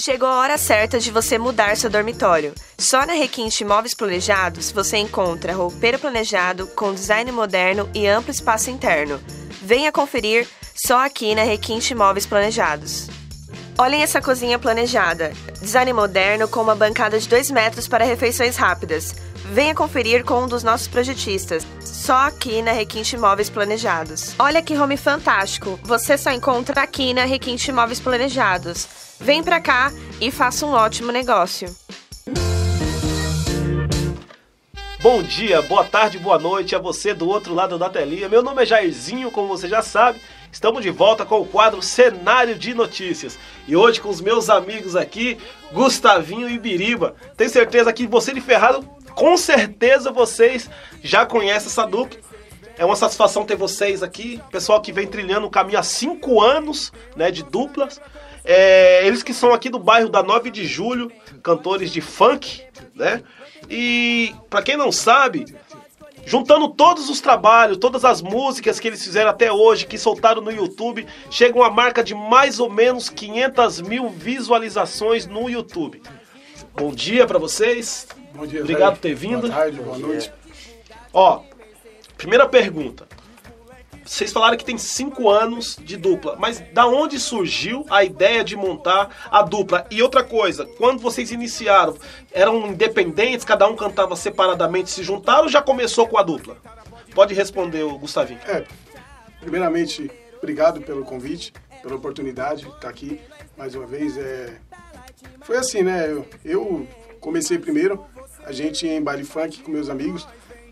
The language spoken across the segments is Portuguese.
Chegou a hora certa de você mudar seu dormitório. Só na Requinte Móveis Planejados você encontra roupeiro planejado com design moderno e amplo espaço interno. Venha conferir só aqui na Requinte Móveis Planejados. Olhem essa cozinha planejada. Design moderno com uma bancada de 2 metros para refeições rápidas. Venha conferir com um dos nossos projetistas. Só aqui na Requinte Móveis Planejados. Olha que home fantástico. Você só encontra aqui na Requinte Móveis Planejados. Vem pra cá e faça um ótimo negócio. Bom dia, boa tarde, boa noite a você do outro lado da telinha. Meu nome é Jairzinho, como você já sabe. Estamos de volta com o quadro Cenário de Notícias. E hoje com os meus amigos aqui, Gustavinho e Biriba. Tenho certeza que você de Ferrado, com certeza vocês já conhecem essa dupla. É uma satisfação ter vocês aqui. Pessoal que vem trilhando o caminho há 5 anos, né, de duplas. Eles que são aqui do bairro da 9 de Julho, cantores de funk, né? E pra quem não sabe, juntando todos os trabalhos, todas as músicas que eles fizeram até hoje, que soltaram no YouTube, chega uma marca de mais ou menos 500 mil visualizações no YouTube. Bom dia pra vocês. Bom dia, obrigado por ter vindo. Boa tarde, boa noite. Ó, primeira pergunta. Vocês falaram que tem 5 anos de dupla, mas da onde surgiu a ideia de montar a dupla? E outra coisa, quando vocês iniciaram, eram independentes, cada um cantava separadamente, se juntaram ou já começou com a dupla? Pode responder, o Gustavinho. Primeiramente, obrigado pelo convite, pela oportunidade de estar aqui mais uma vez. Foi assim, né? Eu comecei primeiro, a gente ia em baile funk com meus amigos,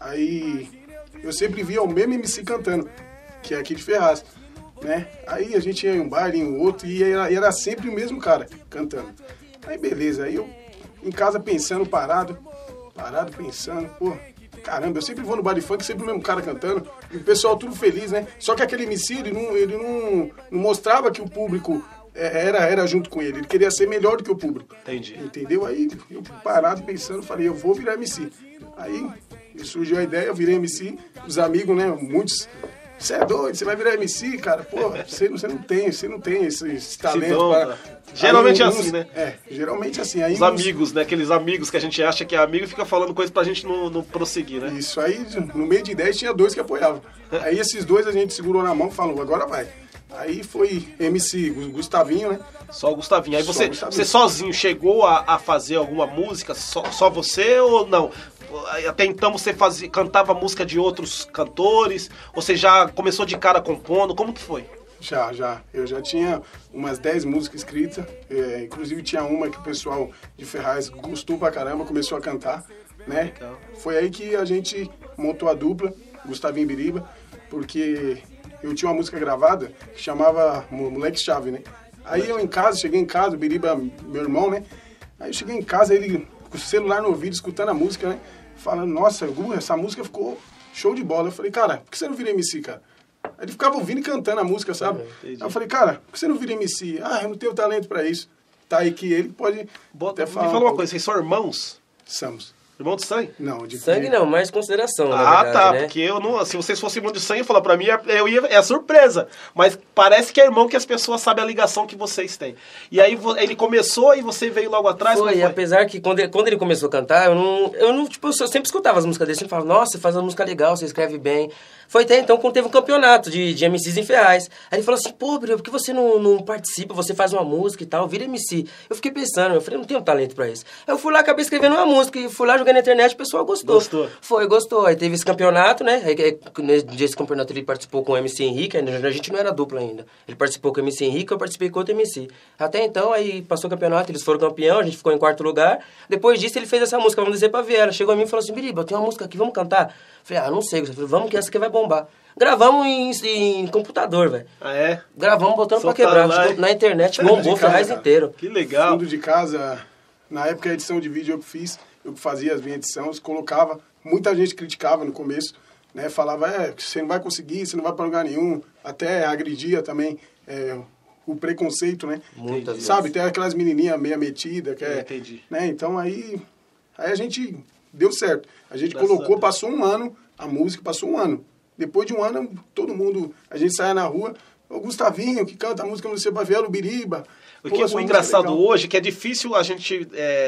aí eu sempre via o mesmo MC cantando, que é aqui de Ferraz, né? Aí a gente ia em um bar, em um outro, e era sempre o mesmo cara cantando. Aí beleza, aí eu em casa pensando, parado pensando, pô, caramba, eu sempre vou no bar de funk, sempre o mesmo cara cantando, e o pessoal tudo feliz, né? Só que aquele MC, ele não mostrava que o público era junto com ele queria ser melhor do que o público. Entendi. Entendeu? Aí eu parado pensando, falei, eu vou virar MC. Aí surgiu a ideia, eu virei MC, os amigos, né, muitos... Você é doido, você vai virar MC, cara? Pô, você não tem esse talento. Geralmente é assim, né? Geralmente é assim. Aí os amigos, né? Aqueles amigos que a gente acha que é amigo e fica falando coisa pra gente não prosseguir, né? Isso, aí no meio de 10 tinha 2 que apoiavam. Aí esses 2 a gente segurou na mão e falou, agora vai. Aí foi MC Gustavinho, né? Só o Gustavinho. Aí você sozinho chegou a fazer alguma música, só você ou não? Até então você cantava música de outros cantores? Ou você já começou de cara compondo? Como que foi? Já. Eu já tinha umas 10 músicas escritas. Inclusive tinha uma que o pessoal de Ferraz gostou pra caramba, começou a cantar, né? Legal. Foi aí que a gente montou a dupla, Gustavinho e Biriba, porque eu tinha uma música gravada que chamava Moleque Chave, né? Aí eu cheguei em casa, o Biriba, meu irmão, né? Aí eu cheguei em casa, ele com o celular no ouvido, escutando a música, né? Falando, nossa, Gu, essa música ficou show de bola. Eu falei, cara, por que você não vira MC, cara? Aí ele ficava ouvindo e cantando a música, sabe? Aí eu falei, cara, por que você não vira MC? Ah, eu não tenho talento pra isso. Tá aí que ele pode até falar. Me fala uma coisa, vocês são irmãos? Somos. Irmão de sangue? Não, de sangue não, mais consideração, na verdade, tá, né? Porque eu não, se vocês fossem irmão de sangue, falar pra mim, é surpresa. Mas parece que é irmão que as pessoas sabem a ligação que vocês têm. E aí ele começou e você veio logo atrás? Foi, apesar que quando ele começou a cantar, eu sempre escutava as músicas dele, sempre falava, nossa, você faz uma música legal, você escreve bem. Foi até então quando teve um campeonato de MCs em Ferraz. Aí ele falou assim, pô, Brio, por que você não participa, você faz uma música e tal, vira MC. Eu fiquei pensando, eu falei, não tenho talento pra isso. Aí eu fui lá, acabei escrevendo uma música, e fui lá, joguei na internet, o pessoal gostou. Gostou. Aí teve esse campeonato, né? Nesse campeonato ele participou com o MC Henrique, a gente não era dupla ainda. Ele participou com o MC Henrique, eu participei com outro MC. Até então, aí passou o campeonato, eles foram campeão, a gente ficou em 4º lugar. Depois disso, ele fez essa música, Vamos Descer pra Viela. Chegou a mim e falou assim, Biriba, eu tenho uma música aqui, vamos cantar? Falei, não sei. Falei, vamos que essa aqui vai bombar. Gravamos em computador, velho. Ah, é? Gravamos botando pra quebrar. Na internet, bombou o Ferraz inteiro. Que legal. Fundo de casa, na época a edição de vídeo eu que fiz, eu que fazia as minhas edições, colocava, muita gente criticava no começo, né? Falava, você não vai conseguir, você não vai pra lugar nenhum, até agredia também o preconceito, né? Muitas vezes. Sabe, tem aquelas menininhas meia metida, entendi. Né? Então aí a gente deu certo. A gente colocou, passou um ano, a música passou um ano. Depois de um ano, todo mundo, a gente saia na rua, o Gustavinho, que canta a música no Você Vai Ver o Biriba. O engraçado hoje é que é difícil a gente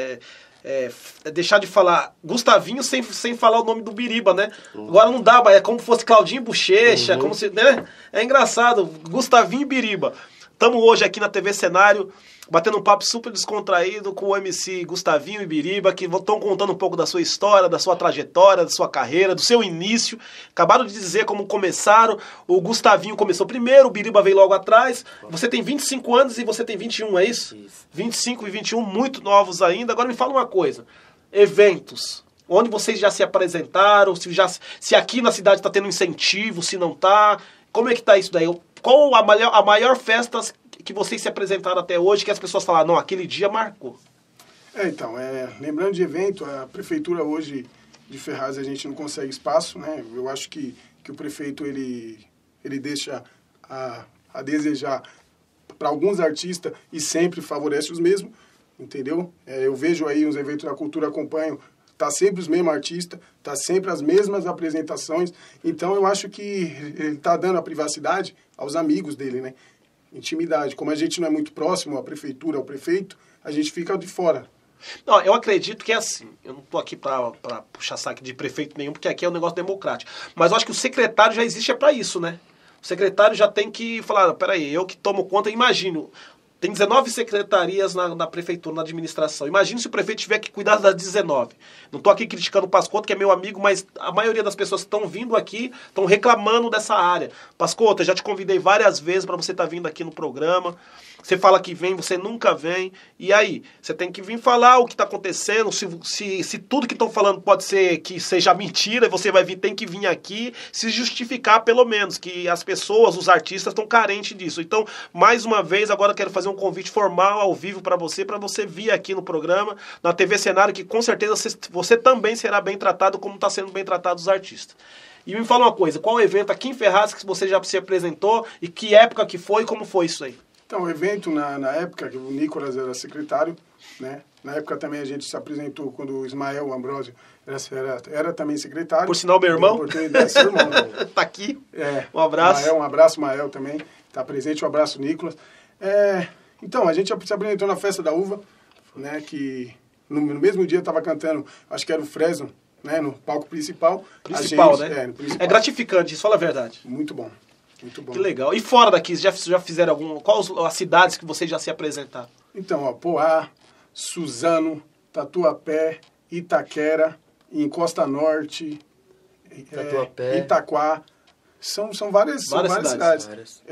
deixar de falar Gustavinho sem falar o nome do Biriba, né? Agora não dá, é como se fosse Claudinho Bochecha, como se, né? É engraçado, Gustavinho e Biriba. Estamos hoje aqui na TV Cenário, batendo um papo super descontraído com o MC Gustavinho e Biriba, que estão contando um pouco da sua história, da sua trajetória, da sua carreira, do seu início. Acabaram de dizer como começaram. O Gustavinho começou primeiro, o Biriba veio logo atrás. Você tem 25 anos e você tem 21, é isso? Isso. 25 e 21, muito novos ainda. Agora me fala uma coisa. Eventos. Onde vocês já se apresentaram? Se aqui na cidade está tendo incentivo, se não está. Como é que está isso daí? Qual a maior festa que vocês se apresentaram até hoje, que as pessoas falaram, não, aquele dia marcou? Então, lembrando de evento, a prefeitura hoje de Ferraz a gente não consegue espaço, né? Eu acho que o prefeito ele deixa a desejar para alguns artistas e sempre favorece os mesmos, entendeu? Eu vejo aí os eventos da cultura, acompanho, tá sempre os mesmos artistas, tá sempre as mesmas apresentações, então eu acho que ele tá dando a privacidade aos amigos dele, né? Intimidade. Como a gente não é muito próximo à prefeitura, ao prefeito, a gente fica de fora. Não, eu acredito que é assim. Eu não estou aqui para puxar saque de prefeito nenhum, porque aqui é um negócio democrático. Mas eu acho que o secretário já existe para isso, né? O secretário já tem que falar, peraí, eu que tomo conta, imagino. Tem 19 secretarias na prefeitura, na administração. Imagina se o prefeito tiver que cuidar das 19. Não estou aqui criticando o Pascotto, que é meu amigo, mas a maioria das pessoas que estão vindo aqui estão reclamando dessa área. Pascotto, eu já te convidei várias vezes para você estar vindo aqui no programa. Você fala que vem, você nunca vem. E aí? Você tem que vir falar o que está acontecendo. Se tudo que estão falando pode ser que seja mentira, você tem que vir aqui se justificar, pelo menos, que as pessoas, os artistas, estão carentes disso. Então, mais uma vez, agora eu quero fazer um convite formal, ao vivo, para você vir aqui no programa, na TV Cenário, que com certeza você também será bem tratado, como está sendo bem tratado os artistas. E me fala uma coisa, qual evento aqui em Ferraz que você já se apresentou e que época que foi e como foi isso aí? Então, o evento, na época, que o Nicolas era secretário, né? Na época também a gente se apresentou quando o Ismael Ambrosio era também secretário. Por sinal, meu irmão. Seu irmão. Tá aqui. Um abraço. Um abraço, Mael também. Tá presente, um abraço, Nicolas. Então, a gente se apresentou na Festa da Uva, né? Que no mesmo dia estava cantando, acho que era o Fresno, né? No palco principal. Né? No principal. É gratificante, isso fala a verdade. Muito bom. Muito bom. Que legal. E fora daqui, já fizeram quais as cidades que vocês já se apresentaram? Então, Poá, Suzano, Tatuapé, Itaquera, em Costa Norte, Itaquá. São várias cidades.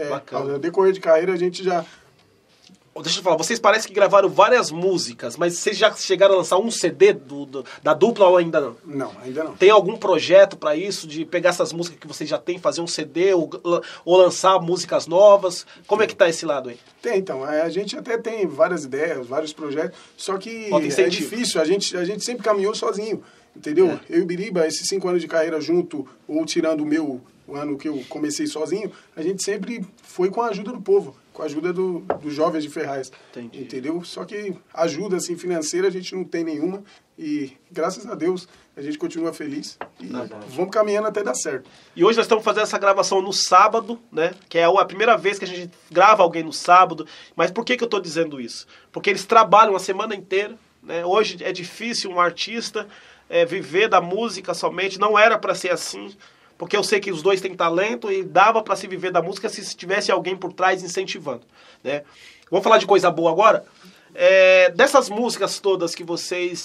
Ao decorrer de carreira, a gente já... Deixa eu falar, vocês parecem que gravaram várias músicas, mas vocês já chegaram a lançar um CD da dupla ou ainda não? Não, ainda não. Tem algum projeto para isso, de pegar essas músicas que vocês já têm, fazer um CD ou lançar músicas novas? Como é que tá esse lado aí? Tem, então. A gente até tem várias ideias, vários projetos, só que é difícil. A gente sempre caminhou sozinho, entendeu? Eu e o Biriba, esses 5 anos de carreira junto, ou tirando o ano que eu comecei sozinho, a gente sempre foi com a ajuda do povo, com a ajuda dos jovens de Ferraz. Entendi. Entendeu? Só que ajuda assim, financeira a gente não tem nenhuma e graças a Deus a gente continua feliz e vamos caminhando até dar certo. E hoje nós estamos fazendo essa gravação no sábado, né? Que é a primeira vez que a gente grava alguém no sábado. Mas por que eu estou dizendo isso? Porque eles trabalham a semana inteira, né? Hoje é difícil um artista viver da música somente, não era para ser assim. Porque eu sei que os dois têm talento e dava para se viver da música se tivesse alguém por trás incentivando, né? Vamos falar de coisa boa agora? Dessas músicas todas que vocês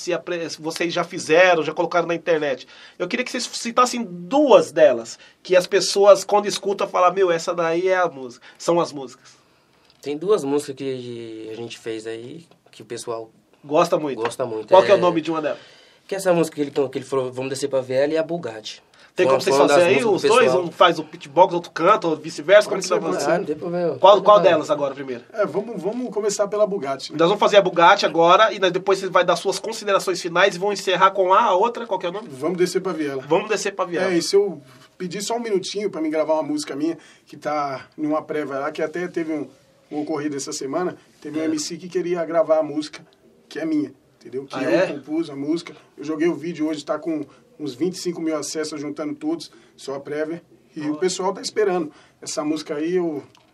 já fizeram, já colocaram na internet, eu queria que vocês citassem 2 delas, que as pessoas, quando escutam, falam, essa daí é a música, são as músicas. Tem 2 músicas que a gente fez aí, que o pessoal gosta muito. Qual que é o nome de uma delas? Que é essa música que ele falou, vamos descer pra Viela, e a Bugatti. Tem como vocês fazerem aí, os dois? Um faz o pitbox, outro canta, ou vice-versa? Como que você vai fazer? Qual delas agora, primeiro? Vamos começar pela Bugatti. Né? Nós vamos fazer a Bugatti agora, e depois você vai dar suas considerações finais e vão encerrar com a outra, qual que é o nome? Vamos descer pra Viela. Vamos descer pra Viela. E se eu pedir só um minutinho pra mim gravar uma música minha, que tá em uma prévia lá, que até teve um ocorrido essa semana, teve um MC que queria gravar a música, que é minha, entendeu? Que eu compus a música. Eu joguei o vídeo hoje, tá com uns 25 mil acessos, juntando todos, só a prévia. E o pessoal tá esperando. Essa música aí, eu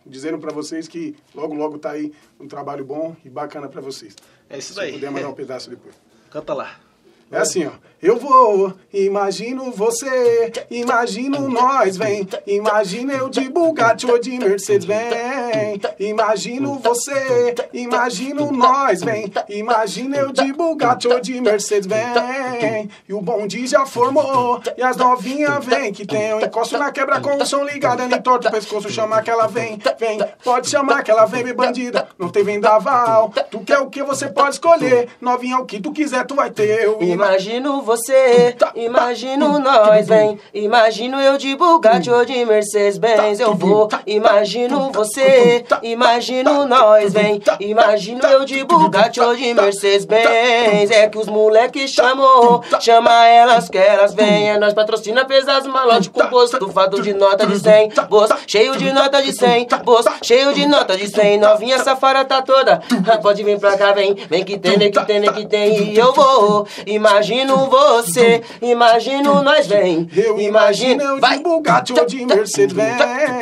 dizendo para vocês que logo, logo tá aí um trabalho bom e bacana para vocês. É isso Se daí. puder mandar um pedaço depois. Canta lá. É assim, ó. Eu vou, imagino você, imagino nós, vem. Imagina eu de Bugatti ou de Mercedes, vem. Imagino você, imagino nós, vem. Imagina eu de Bugatti ou de Mercedes, vem. E o bonde já formou, e as novinhas vem. Que tem um encosto na quebra com o som ligado. Ele torta o pescoço, chama que ela vem, vem. Pode chamar que ela vem, me bandida, não tem vendaval. Tu quer o que você pode escolher, novinha o que tu quiser tu vai ter. Eu Imagino você, imagino nós, vem. Imagino eu de Bugatti ou de Mercedes-Benz, eu vou. Imagino você, imagino nós, vem. Imagino eu de Bugatti ou de Mercedes-Benz. É que os moleques chamou, chama elas que elas venham. Nós patrocina pesas malote com bolso tufado de nota de 100. Bolso cheio de nota de 100, bolso cheio de nota de 100. Novinha safara tá toda, pode vir pra cá, vem. Vem que tem, que tem, que tem. E eu vou. Imagino você, imagino nós, vem. Eu imagino eu de Bugatti ou de Mercedes, vem.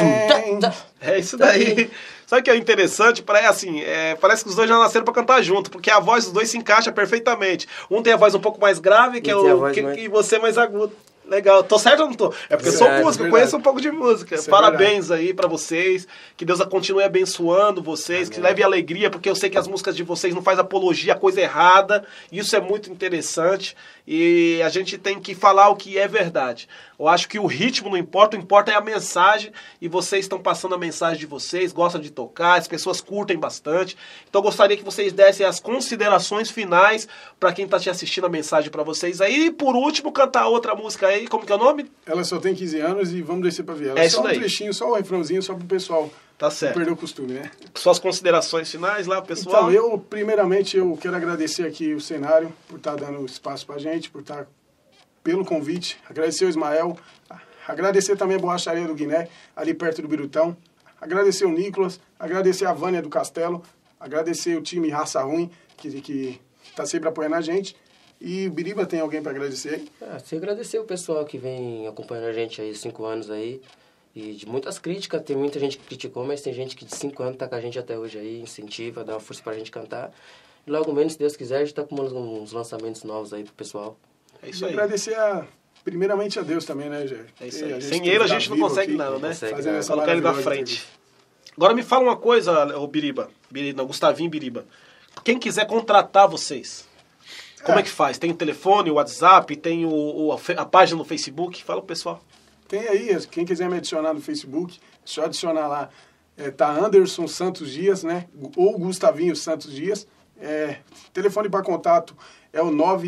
É isso daí. Sabe o que é interessante? Parece que os dois já nasceram pra cantar junto, porque a voz dos dois se encaixa perfeitamente. Um tem a voz um pouco mais grave, e você mais agudo. Legal. Tô certo ou não tô? É porque eu sou músico, eu conheço um pouco de música. Isso Parabéns aí pra vocês. Que Deus continue abençoando vocês, que leve alegria, porque eu sei que as músicas de vocês não faz apologia a coisa errada. Isso é muito interessante. E a gente tem que falar o que é verdade. Eu acho que o ritmo não importa, o que importa é a mensagem. E vocês estão passando a mensagem de vocês, gostam de tocar, as pessoas curtem bastante. Então eu gostaria que vocês dessem as considerações finais para quem está te assistindo, a mensagem para vocês aí. E por último, cantar outra música aí. Como que é o nome? Ela só tem 15 anos e vamos descer pra Viela. É isso só daí. Um trechinho, só um refrãozinho, só pro pessoal. Tá certo. Não perder o costume, né? Suas considerações finais lá, pessoal. Então, primeiramente, eu quero agradecer aqui o cenário por estar dando espaço pra gente, por estar pelo convite. Agradecer o Ismael. Agradecer também a Borracharia do Guiné, ali perto do Birutão. Agradecer o Nicolas. Agradecer a Vânia do Castelo. Agradecer o time Raça Ruim, que tá sempre apoiando a gente. E Biriba, tem alguém para agradecer? Você agradecer o pessoal que vem acompanhando a gente aí 5 anos aí. E de muitas críticas, tem muita gente que criticou, mas tem gente que de 5 anos tá com a gente até hoje aí, incentiva, dá uma força pra gente cantar. E logo menos, se Deus quiser, a gente tá com uns lançamentos novos aí pro pessoal. É isso aí. E agradecer primeiramente a Deus também, né, Jair? É isso aí. Sem ele a gente não consegue nada, né? Fazendo essa colocar ele na frente. Agora me fala uma coisa, Biriba. Gustavinho Biriba. Quem quiser contratar vocês, como é que faz? Tem o telefone, o WhatsApp, tem a página no Facebook? Fala pro pessoal. Tem aí, quem quiser me adicionar no Facebook, é só adicionar lá. Tá Anderson Santos Dias, né? Ou Gustavinho Santos Dias. Telefone para contato é o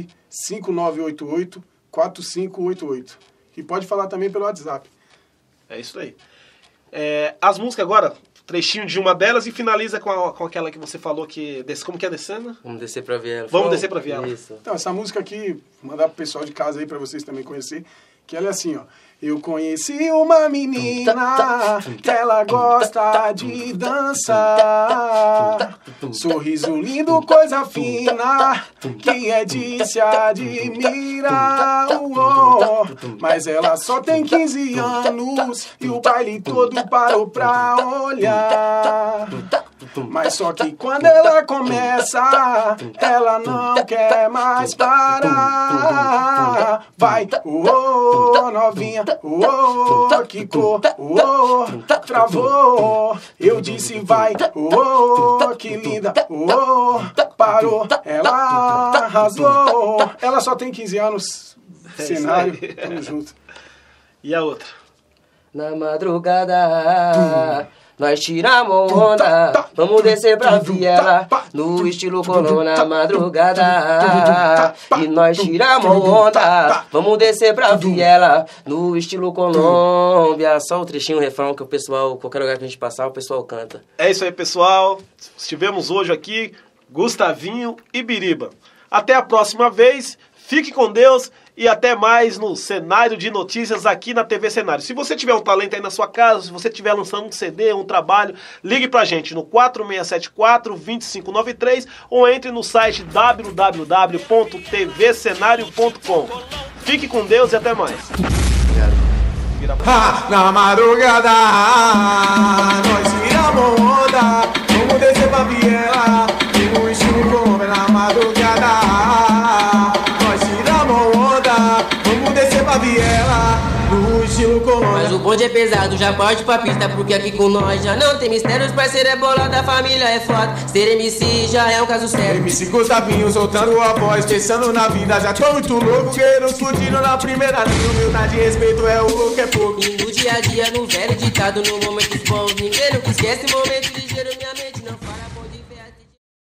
95988-4588. E pode falar também pelo WhatsApp. É isso aí. As músicas agora, trechinho de uma delas e finaliza com aquela que você falou que... Como que é descendo? Vamos descer pra Viela. Vamos descer pra Viela. Isso. Então, essa música aqui, vou mandar pro pessoal de casa aí pra vocês também conhecer, que ela é assim, ó. Eu conheci uma menina que ela gosta de dançar. Sorriso lindo, coisa fina, que é de se admirar. Mas ela só tem 15 anos e o baile todo parou pra olhar. Mas só que quando ela começa, ela não quer mais parar. Vai, novinha, quicou, travou. Eu disse vai, que linda, parou, ela arrasou. Ela só tem 15 anos, cenário, tamo junto. E a outra? Na madrugada... Nós tiramos onda, vamos descer pra Viela, no estilo Colômbia na madrugada. E nós tiramos onda, vamos descer pra Viela, no estilo Colômbia. Só o trechinho, o refrão que o pessoal, qualquer lugar que a gente passar, o pessoal canta. É isso aí, pessoal. Estivemos hoje aqui, Gustavinho e Biriba. Até a próxima vez, fique com Deus. E até mais no Cenário de Notícias aqui na TV Cenário. Se você tiver um talento aí na sua casa, se você estiver lançando um CD, um trabalho, ligue pra gente no 4674-2593 ou entre no site www.tvcenario.com. Fique com Deus e até mais. Obrigado. Na madrugada, nós tiramos onda, vamos descer pra viela, e no estilo como é na madrugada. Nós tiramos onda, vamos descer pra viela, no estilo como. Mas o bonde é pesado, já parte pra pista, porque aqui com nós já não tem mistério. Os parceiros é bolada, a família é foda. Ser MC já é um caso sério. MC Gustavinho soltando a voz, pensando na vida, já tô muito louco. Guerreiros fudindo na primeira linha, humildade e respeito é o que é pouco. E no dia a dia, no velho ditado, no momento bom, ninguém nunca esquece, momento ligeiro, minha mente não faz.